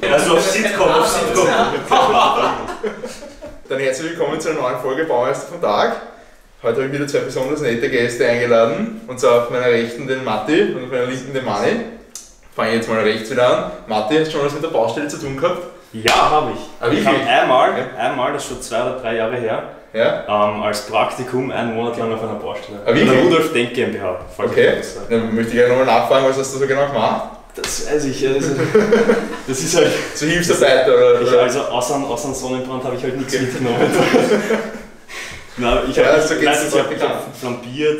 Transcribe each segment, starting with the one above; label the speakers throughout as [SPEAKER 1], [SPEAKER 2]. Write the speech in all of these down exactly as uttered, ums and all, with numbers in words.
[SPEAKER 1] Also auf Sitcom, auf Sitcom.
[SPEAKER 2] Dann herzlich willkommen zu einer neuen Folge Baumeister vom Tag. Heute habe ich wieder zwei besonders nette Gäste eingeladen. Und zwar auf meiner rechten den Matti und auf meiner linken den Mani. Fange ich jetzt mal rechts wieder an. Matti, hast du schon was mit der Baustelle zu tun gehabt?
[SPEAKER 1] Ja, habe ich.
[SPEAKER 2] Ah,
[SPEAKER 1] ich habe einmal, einmal, das ist schon zwei oder drei Jahre her,
[SPEAKER 2] ja?
[SPEAKER 1] ähm, als Praktikum einen Monat lang auf einer Baustelle.
[SPEAKER 2] Ah, wirklich?
[SPEAKER 1] Der Rudolf Denk GmbH.
[SPEAKER 2] Okay, dann möchte ich gleich nochmal nachfragen, was hast du so genau gemacht?
[SPEAKER 1] Das weiß ich, also, das ist halt...
[SPEAKER 2] So Hilfsarbeiter oder?
[SPEAKER 1] Ich, also außer, außer Sonnenbrand habe ich halt nichts okay. mitgenommen. Nein, ich habe
[SPEAKER 2] ja, so
[SPEAKER 1] ich hab flambiert.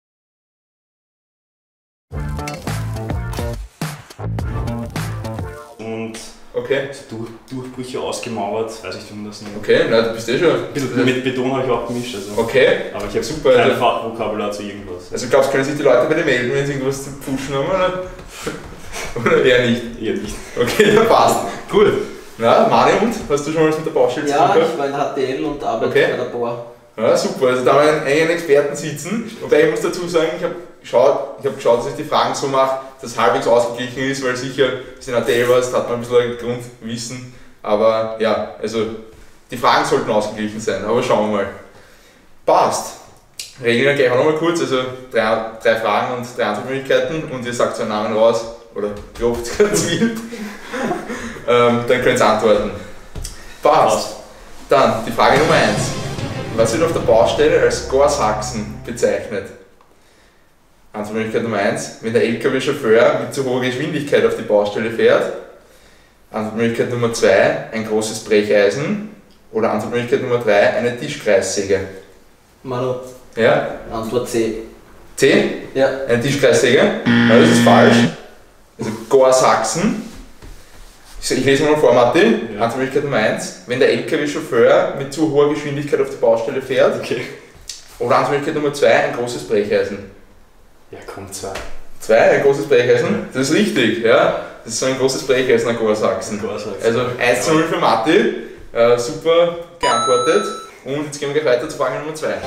[SPEAKER 1] Und
[SPEAKER 2] okay.
[SPEAKER 1] so durch, Durchbrüche ausgemauert, weiß ich, wie man das nennt.
[SPEAKER 2] Okay, na, du bist eh schon.
[SPEAKER 1] Ein bisschen mit Beton habe ich auch gemischt. Also.
[SPEAKER 2] Okay.
[SPEAKER 1] Aber ich habe
[SPEAKER 2] super
[SPEAKER 1] kein
[SPEAKER 2] also,
[SPEAKER 1] Fachvokabular zu irgendwas.
[SPEAKER 2] Also glaubst du, können sich die Leute bei dir melden, wenn sie irgendwas zu pushen haben, oder? Oder eher nicht?
[SPEAKER 1] Eher nicht.
[SPEAKER 2] Okay, dann passt. Gut. Na, Mani, und? Hast du schon mal was mit der Baustelle zu tun gehabt?
[SPEAKER 3] Ja, ich war in H T L und arbeite
[SPEAKER 2] okay.
[SPEAKER 3] bei der Bauer.
[SPEAKER 2] Ja, super. Also da haben wir einen engen Experten sitzen. Wobei ich muss dazu sagen, ich habe geschaut, ich hab geschaut, dass ich die Fragen so mache, dass es halbwegs ausgeglichen ist, weil sicher, wenn du in H T L warst, hat man ein bisschen ein Grundwissen. Aber ja, also die Fragen sollten ausgeglichen sein, aber schauen wir mal. Passt. Regeln wir gleich auch nochmal kurz, also drei, drei Fragen und drei Antwortmöglichkeiten und ihr sagt euren Namen raus oder klopft ganz wild. ähm, dann könnt ihr antworten. Passt. Dann die Frage Nummer eins. Was wird auf der Baustelle als Gorshaxen bezeichnet? Antwortmöglichkeit Nummer eins. Wenn der L K W-Chauffeur mit zu hoher Geschwindigkeit auf die Baustelle fährt. Antwortmöglichkeit Nummer zwei. Ein großes Brecheisen. Oder Antwortmöglichkeit Nummer drei. Eine Tischkreissäge.
[SPEAKER 3] Manu.
[SPEAKER 2] Ja?
[SPEAKER 3] Antwort C.
[SPEAKER 2] C?
[SPEAKER 3] Ja.
[SPEAKER 2] Eine Tischkreissäge? Nein, das ist falsch. Also Gorshaxen. Ich lese mal vor, Matti. Ja. Antwortmöglichkeit Nummer eins. Wenn der L K W-Chauffeur mit zu hoher Geschwindigkeit auf die Baustelle fährt.
[SPEAKER 1] Okay.
[SPEAKER 2] Oder Antwortmöglichkeit Nummer zwei. Ein großes Brecheisen.
[SPEAKER 1] Ja, komm, zwei.
[SPEAKER 2] Zwei? Ein großes Brecheisen? Das ist richtig, ja. Das ist so ein großes Brecheisen an Gorshaxen. Also eins zu null für Matti. Äh, super geantwortet. Und jetzt gehen wir gleich weiter zu Frage Nummer zwei.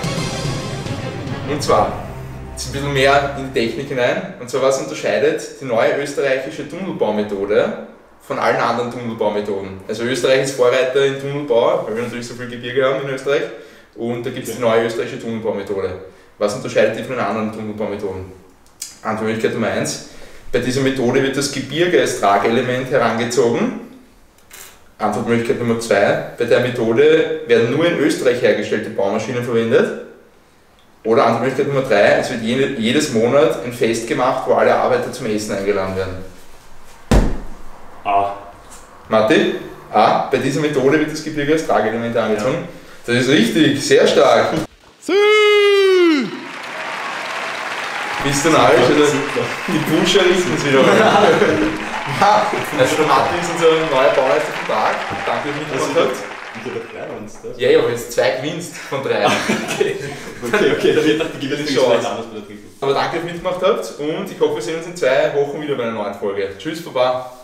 [SPEAKER 2] Und zwar, jetzt ein bisschen mehr in die Technik hinein. Und zwar, was unterscheidet die neue österreichische Tunnelbaumethode von allen anderen Tunnelbaumethoden? Also Österreich ist Vorreiter im Tunnelbau, weil wir natürlich so viel Gebirge haben in Österreich. Und da gibt es die neue österreichische Tunnelbaumethode. Was unterscheidet die von den anderen Tunnelbaumethoden? Antwortmöglichkeit Nummer eins. Bei dieser Methode wird das Gebirge als Tragelement herangezogen. Antwortmöglichkeit Nummer zwei. Bei der Methode werden nur in Österreich hergestellte Baumaschinen verwendet. Oder Antwortmöglichkeit Nummer drei. Es wird jede, jedes Monat ein Fest gemacht, wo alle Arbeiter zum Essen eingeladen werden.
[SPEAKER 1] A.
[SPEAKER 2] Matti? A. Bei dieser Methode wird das Gebirge als Tragelement herangezogen. Ja. Das ist richtig, sehr stark. Sie! Bist du narrisch oder? Die Pusher richten es wieder mal. Ja, also der Matti ist unser neuer Baumeister vom Tag. Danke, dass ihr mitgemacht habt.
[SPEAKER 1] Ich habe drei uns das.
[SPEAKER 2] Ja, ja, aber jetzt zwei gewinnst von drei.
[SPEAKER 1] Okay, okay, okay, da wird die Gewinnung vielleicht anders bei der Triple.
[SPEAKER 2] Aber danke, dass ihr mitgemacht habt und ich hoffe, wir sehen uns in zwei Wochen wieder bei einer neuen Folge. Tschüss, Baba.